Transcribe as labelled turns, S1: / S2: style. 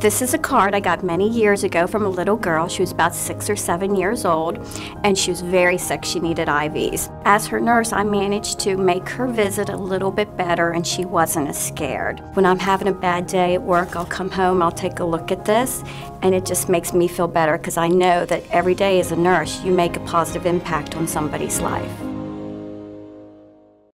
S1: This is a card I got many years ago from a little girl. She was about 6 or 7 years old, and she was very sick. She needed IVs. As her nurse, I managed to make her visit a little bit better, and she wasn't as scared. When I'm having a bad day at work, I'll come home, I'll take a look at this, and it just makes me feel better because I know that every day as a nurse, you make a positive impact on somebody's life.